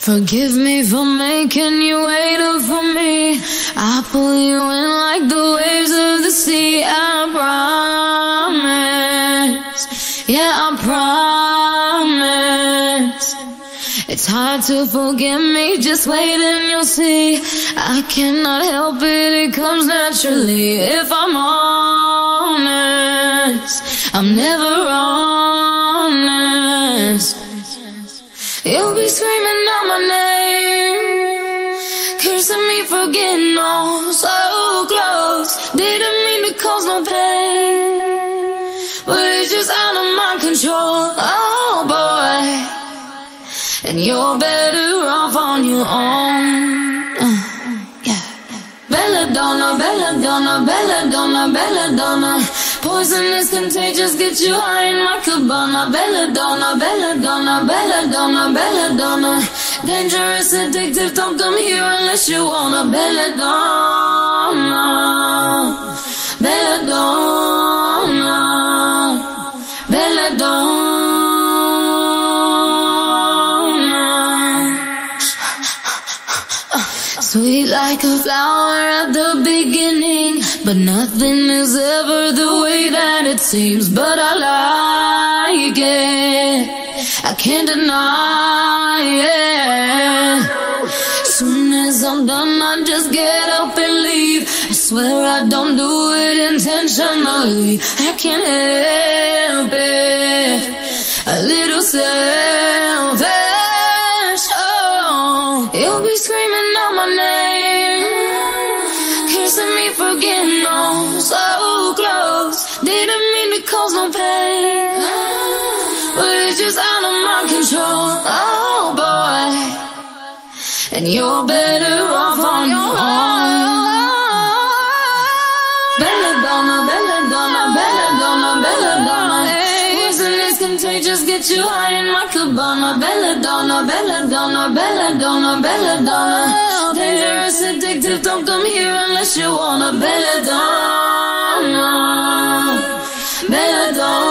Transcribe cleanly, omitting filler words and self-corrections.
Forgive me for making you wait up for me. I pull you in like the waves of the sea. I promise, yeah, I promise. It's hard to forgive me, just wait and you'll see. I cannot help it, it comes naturally. If I'm honest, I'm never honest. You'll be screaming out my name, cursing me for getting all so close. Didn't mean to cause no pain, but it's just out of my control. Oh boy, and you're better off on your own. Belladonna, Belladonna, Belladonna, Belladonna. Poisonous, contagious, get you high in my cabana. Belladonna, Belladonna, Belladonna, Belladonna. Dangerous, addictive, don't come here unless you wanna. Belladonna, Belladonna, Belladonna. Sweet like a flower at the beginning, but nothing is ever the way that it seems. But I like it, I can't deny it. Soon as I'm done, I just get up and leave. I swear I don't do it intentionally. I can't help it, a little selfish. Oh, you'll be screaming out my name, kissing me for getting on so close. Didn't mean to cause no pain, but it's just out of my control. Oh boy, and you're better off on your own. Belladonna, Belladonna, Belladonna, Belladonna. Poisonous, contagious, get you high in my cabana. Belladonna, Belladonna, Belladonna, Belladonna. Dangerous, addictive, don't come here unless you wanna. Belladonna, Belladonna.